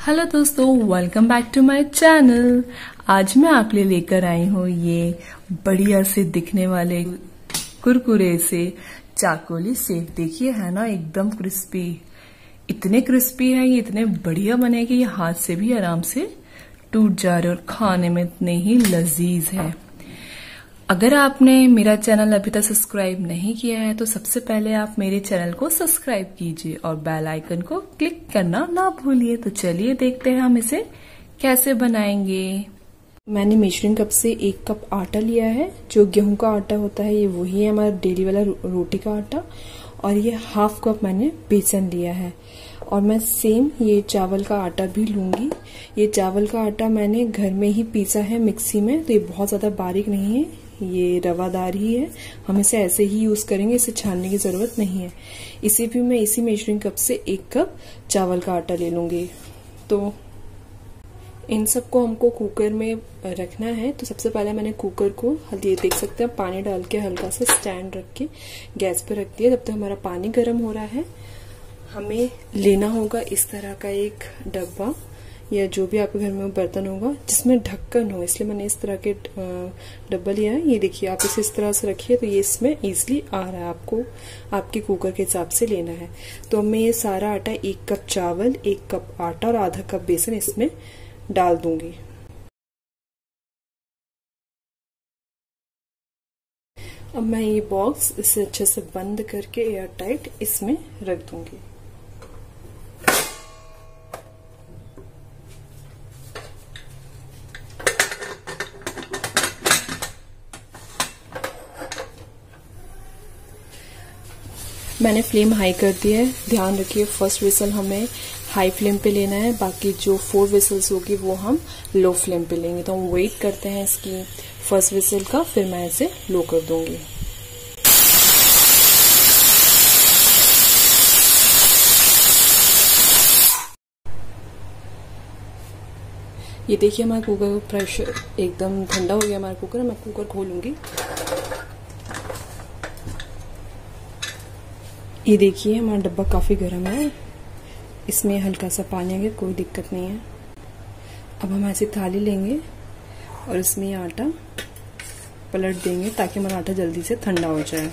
Hello दोस्तों, welcome back to my channel. आज मैं आपके लिए लेकर आई हूँ ये बढ़िया से दिखने वाले कुरकुरे से चाकोली सेब। देखिए है ना, एकदम क्रिस्पी। इतने क्रिस्पी है ये, इतने बढ़िया बने कि ये हाथ से भी आराम से टूट जा रहे और खाने में इतने ही लजीज है। अगर आपने मेरा चैनल अभी तक सब्सक्राइब नहीं किया है तो सबसे पहले आप मेरे चैनल को सब्सक्राइब कीजिए और बेल आइकन को क्लिक करना ना भूलिए। तो चलिए देखते हैं हम इसे कैसे बनाएंगे। मैंने मेजरिंग कप से 1 कप आटा लिया है। जो गेहूं का आटा होता है ये वही है हमारा डेली वाला रोटी का आटा। और ये 1/2 कप मैंने बेसन लिया है। और मैं सेम ये चावल का आटा भी लूंगी। ये चावल का आटा मैंने घर में ही पीसा है मिक्सी में, तो ये बहुत ज्यादा बारीक नहीं है, ये रवादार ही है। हम इसे ऐसे ही यूज करेंगे, इसे छानने की जरूरत नहीं है। इसे भी मैं इसी मेजरिंग कप से 1 कप चावल का आटा ले लूंगी। तो इन सबको हमको कुकर में रखना है। तो सबसे पहले मैंने कुकर को ये देख सकते हैं पानी डाल के हल्का सा स्टैंड रख के गैस पे रख दिया। जब तक हमारा पानी गर्म हो रहा है हमें लेना होगा इस तरह का एक डब्बा या जो भी आपके घर में बर्तन होगा जिसमें ढक्कन हो, इसलिए मैंने इस तरह के डब्बा लिया है। ये देखिए, आप इसे इस तरह से रखिए तो ये इसमें इजीली आ रहा है। आपको आपके कुकर के हिसाब से लेना है। तो मैं ये सारा आटा 1 कप चावल, 1 कप आटा और आधा कप बेसन इसमें डाल दूंगी। अब मैं ये बॉक्स इसे अच्छे से बंद करके एयर टाइट इसमें रख दूंगी। मैंने फ्लेम हाई कर दिया है। ध्यान रखिए फर्स्ट विसल हमें हाई फ्लेम पे लेना है, बाकी जो 4 विसल्स होगी वो हम लो फ्लेम पे लेंगे। तो हम वेट करते हैं इसकी फर्स्ट विसल का, फिर मैं इसे लो कर दूंगी। ये देखिए हमारा कुकर प्रेशर एकदम ठंडा हो गया हमारा कुकर। मैं कुकर खोलूंगी। ये देखिए हमारा डब्बा काफी गर्म है, इसमें हल्का सा पानी आ गया, कोई दिक्कत नहीं है। अब हम ऐसी थाली लेंगे और इसमें आटा पलट देंगे ताकि हमारा आटा जल्दी से ठंडा हो जाए।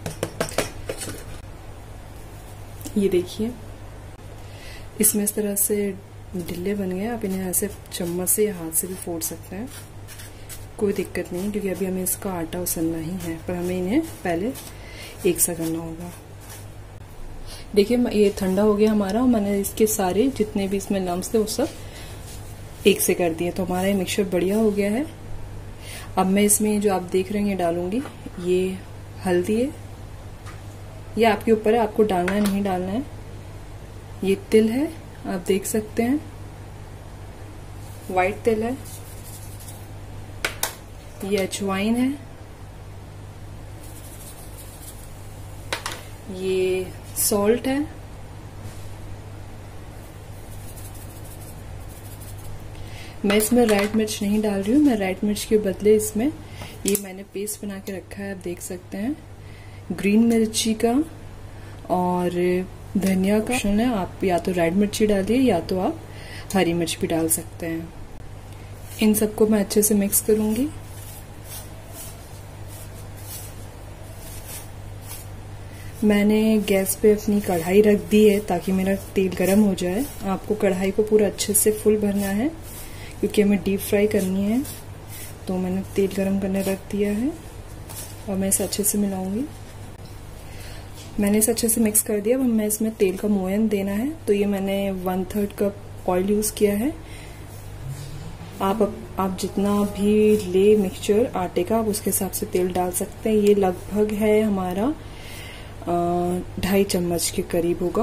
ये देखिए इसमें इस तरह से ढिल्ले बन गए। आप इन्हें ऐसे चम्मच से या हाथ से भी फोड़ सकते हैं, कोई दिक्कत नहीं, क्योंकि अभी हमें इसका आटा उसलना ही है, पर हमें इन्हें पहले एक सा करना होगा। देखिए ये ठंडा हो गया हमारा और मैंने इसके सारे जितने भी इसमें लम्स थे वो सब एक से कर दिए। तो हमारा ये मिक्सचर बढ़िया हो गया है। अब मैं इसमें जो आप देख रहे हैं ये डालूंगी। ये हल्दी है, ये आपके ऊपर है, आपको डालना है नहीं डालना है। ये तिल है, आप देख सकते हैं, व्हाइट तिल है। ये अजवाइन है, ये सॉल्ट है, मैं इसमें रेड मिर्च नहीं डाल रही हूँ। मैं रेड मिर्च के बदले इसमें ये मैंने पेस्ट बना के रखा है, आप देख सकते हैं, ग्रीन मिर्ची का और धनिया का ऑप्शन है। आप या तो रेड मिर्ची डालिए या तो आप हरी मिर्च भी डाल सकते हैं। इन सबको मैं अच्छे से मिक्स करूंगी। मैंने गैस पे अपनी कढ़ाई रख दी है ताकि मेरा तेल गरम हो जाए। आपको कढ़ाई को पूरा अच्छे से फुल भरना है क्योंकि हमें डीप फ्राई करनी है। तो मैंने तेल गरम करने रख दिया है और मैं इसे अच्छे से मिलाऊंगी। मैंने इसे अच्छे से मिक्स कर दिया। अब मैं इसमें तेल का मोयन देना है। तो ये मैंने 1/3 कप ऑयल यूज किया है। आप जितना भी ले मिक्सचर आटे का आप उसके हिसाब से तेल डाल सकते हैं। ये लगभग है हमारा 2.5 चम्मच के करीब होगा।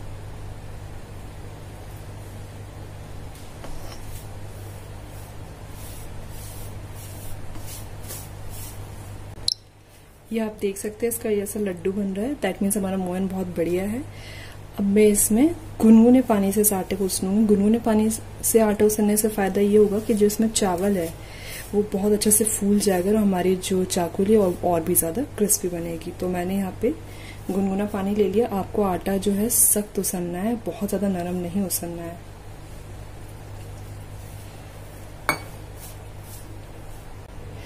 ये आप देख सकते हैं इसका जैसा लड्डू बन रहा है, दैट मीन्स हमारा मोयन बहुत बढ़िया है। अब मैं इसमें गुनगुने पानी से इस आटे को उसलूंगी। गुनगुने पानी से आटा उसलने से फायदा ये होगा कि जो इसमें चावल है वो बहुत अच्छे से फूल जाएगा और हमारी जो चाकुली और भी ज्यादा क्रिस्पी बनेगी। तो मैंने यहाँ पे गुनगुना पानी ले लिया। आपको आटा जो है सख्त उसलना है, बहुत ज्यादा नरम नहीं उसलना है।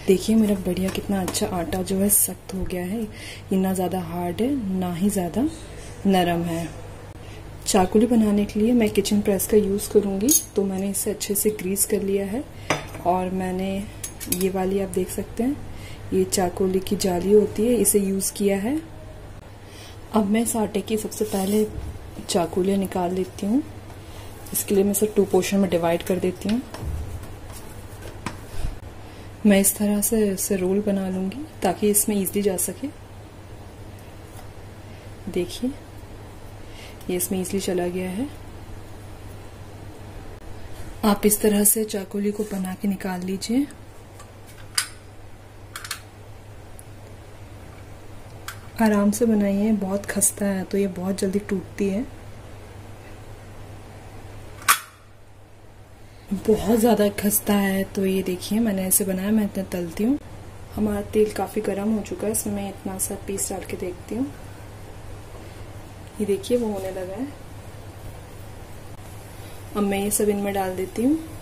देखिए मेरा बढ़िया कितना अच्छा आटा जो है सख्त हो गया है, ये ना ज़्यादा हार्ड है ना ही ज़्यादा नरम है। चाकोली बनाने के लिए मैं किचन प्रेस का यूज़ करूँगी, तो मैंने इसे अच्छे से ग्रीस कर लिया है और मैंने ये वाली आप देख सकते हैं, ये चाकोली की जाली होती है, इसे यूज़ किया है। अब मैं इस आटे की सबसे पहले चाकोलियाँ निकाल लेती हूँ। इसके लिए मैं इसे 2 पोर्शन में डिवाइड कर देती हूँ। मैं इस तरह से इसे रोल बना लूँगी ताकि इसमें इजीली जा सके। देखिए ये इसमें इजीली चला गया है। आप इस तरह से चाकोली को बना के निकाल लीजिए। आराम से बनाइए, बहुत खस्ता है तो ये बहुत जल्दी टूटती है। बहुत ज़्यादा खस्ता है तो ये देखिए मैंने ऐसे बनाया, मैं इतना तलती हूँ। हमारा तेल काफ़ी गर्म हो चुका है, इसमें मैं इतना सा पीस डाल के देखती हूँ। ये देखिए वो होने लगा है। अब मैं ये सब इनमें डाल देती हूँ।